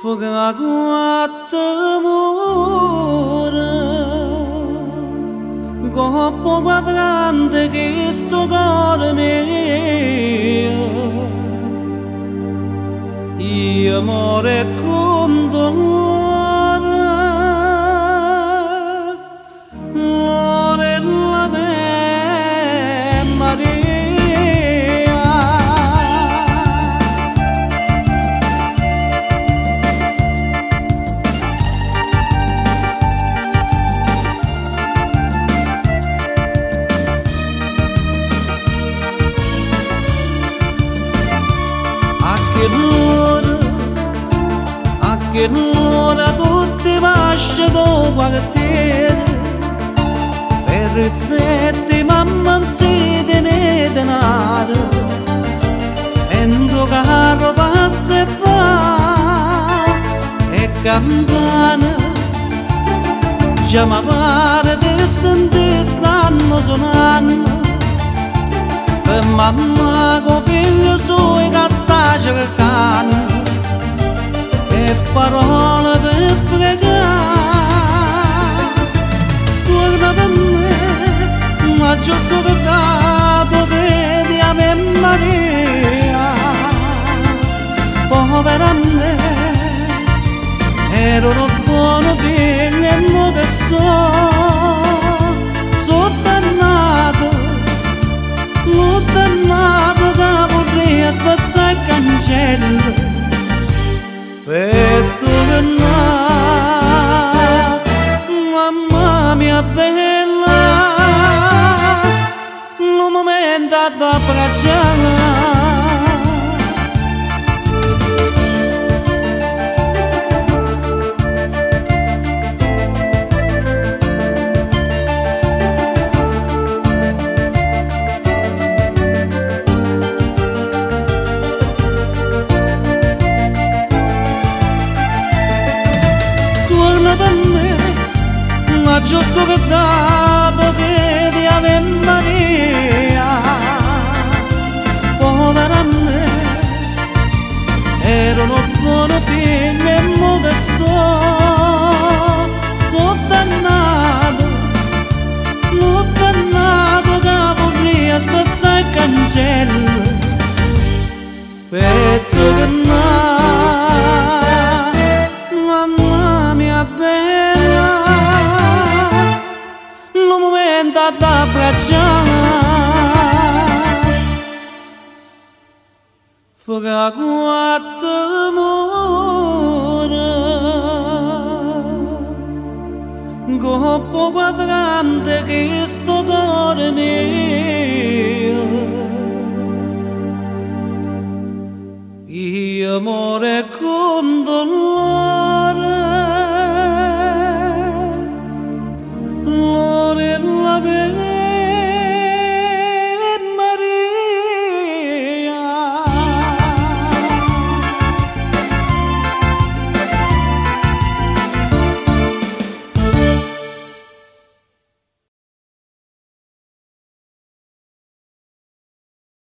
d'amore, troppo grande che sto cuore mio, io amore con dolore, l'ore l'Ave Maria. Che l'ora tutti vasce dopo quartiere per rispetti mamma non si tiene denaro e un carro passa e fa e campana già mi pare di sentire stanno suonando per mamma con figlio suo che sta cercando e parole per pregare. Scuola per me, ma già scordato di Ave Maria. Povera me, ero un buono figlio e mo che sono dannato che vorrei spazzare il cancello per tornare, mamma mia bella, un momento da abbracciare. Per me, ma già scordato che di Ave Maria. Povera me, ero un buono figlio e mo che sono dannato che vorrei spazzare il cancello per tornare, mamma mia bella, un momento da abbracciare, fra quattro amore, troppo grande che sto cuore mio, io amore